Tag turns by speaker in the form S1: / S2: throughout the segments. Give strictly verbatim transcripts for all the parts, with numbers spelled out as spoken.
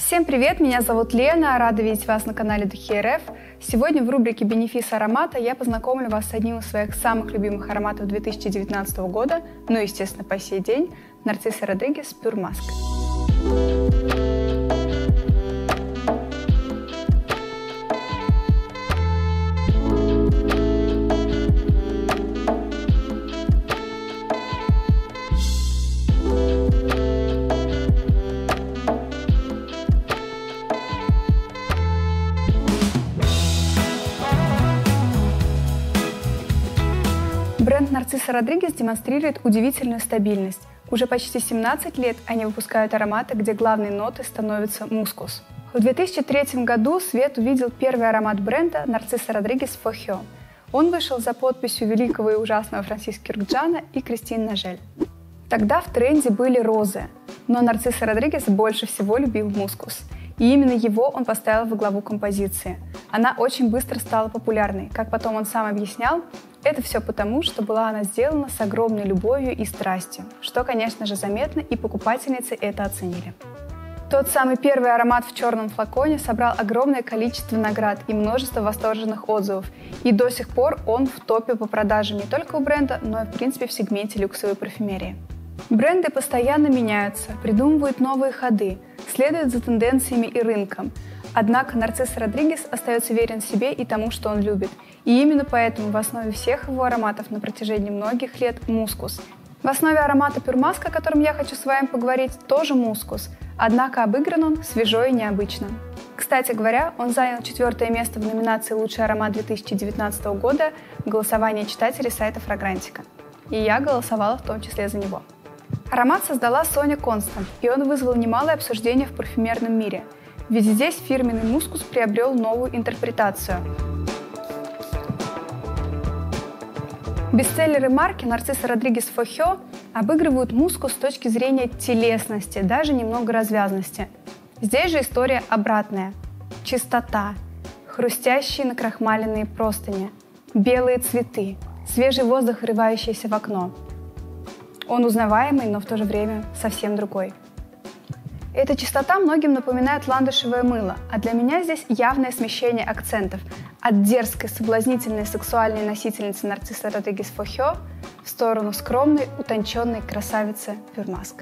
S1: Всем привет, меня зовут Лена, рада видеть вас на канале Духи эр эф. Сегодня в рубрике «Бенефис аромата» я познакомлю вас с одним из своих самых любимых ароматов две тысячи девятнадцатого года, ну и, естественно, по сей день, Нарцисса Родригес Pure Musk. Бренд Нарцисса Родригес демонстрирует удивительную стабильность. Уже почти семнадцать лет они выпускают ароматы, где главной нотой становится мускус. В две тысячи третьем году свет увидел первый аромат бренда Нарцисса Родригес Фохё. Он вышел за подписью великого и ужасного Франсис Кюркджана и Кристин Нажель. Тогда в тренде были розы, но Нарцисса Родригес больше всего любил мускус. И именно его он поставил во главу композиции. Она очень быстро стала популярной. Как потом он сам объяснял, это все потому, что была она сделана с огромной любовью и страстью, что, конечно же, заметно, и покупательницы это оценили. Тот самый первый аромат в черном флаконе собрал огромное количество наград и множество восторженных отзывов, и до сих пор он в топе по продажам не только у бренда, но и в принципе в сегменте люксовой парфюмерии. Бренды постоянно меняются, придумывают новые ходы, следуют за тенденциями и рынком. Однако Нарцисса Родригес остается верен себе и тому, что он любит. И именно поэтому в основе всех его ароматов на протяжении многих лет мускус. В основе аромата Pure Musk, о котором я хочу с вами поговорить, тоже мускус. Однако обыгран он свежо и необычно. Кстати говоря, он занял четвертое место в номинации «Лучший аромат две тысячи девятнадцатого года» в голосовании читателей сайта Фрагрантика. И я голосовала в том числе за него. Аромат создала Соня Констант, и он вызвал немалое обсуждение в парфюмерном мире. Ведь здесь фирменный мускус приобрел новую интерпретацию. Бестселлеры марки Нарцисса Родригес Фохё обыгрывают мускус с точки зрения телесности, даже немного развязности. Здесь же история обратная. Чистота, хрустящие накрахмаленные простыни, белые цветы, свежий воздух, врывающийся в окно. Он узнаваемый, но в то же время совсем другой. Эта чистота многим напоминает ландышевое мыло, а для меня здесь явное смещение акцентов от дерзкой, соблазнительной, сексуальной носительницы Нарцисса Родригес Фохё в сторону скромной, утонченной красавицы Pure Musk.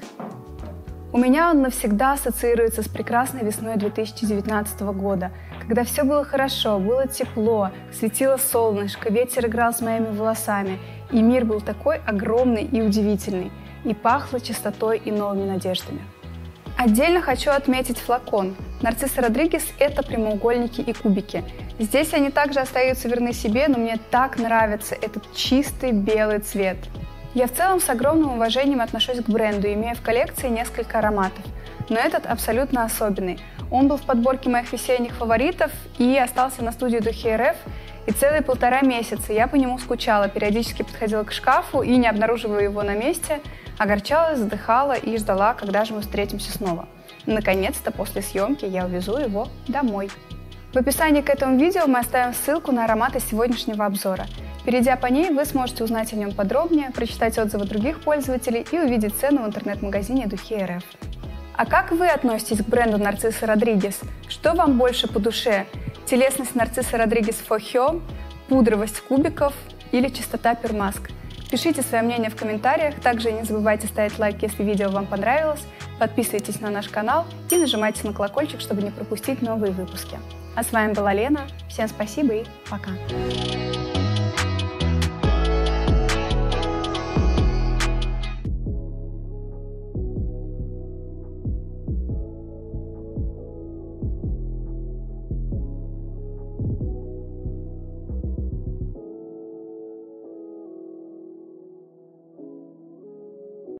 S1: У меня он навсегда ассоциируется с прекрасной весной две тысячи девятнадцатого года, когда все было хорошо, было тепло, светило солнышко, ветер играл с моими волосами, и мир был такой огромный и удивительный, и пахло чистотой и новыми надеждами. Отдельно хочу отметить флакон. Нарцисса Родригес – это прямоугольники и кубики. Здесь они также остаются верны себе, но мне так нравится этот чистый белый цвет. Я в целом с огромным уважением отношусь к бренду, имея в коллекции несколько ароматов. Но этот абсолютно особенный. Он был в подборке моих весенних фаворитов и остался на студии Духи эр эф. И целые полтора месяца я по нему скучала, периодически подходила к шкафу и, не обнаруживая его на месте, огорчалась, вздыхала и ждала, когда же мы встретимся снова. Наконец-то после съемки я увезу его домой. В описании к этому видео мы оставим ссылку на ароматы сегодняшнего обзора. Перейдя по ней, вы сможете узнать о нем подробнее, прочитать отзывы других пользователей и увидеть цену в интернет-магазине Духи эр эф. А как вы относитесь к бренду Нарцисса Родригес? Что вам больше по душе? Телесность Нарцисса Родригес Фохё, пудровость кубиков или чистота Pure Musk? Пишите свое мнение в комментариях, также не забывайте ставить лайк, если видео вам понравилось, подписывайтесь на наш канал и нажимайте на колокольчик, чтобы не пропустить новые выпуски. А с вами была Лена, всем спасибо и пока!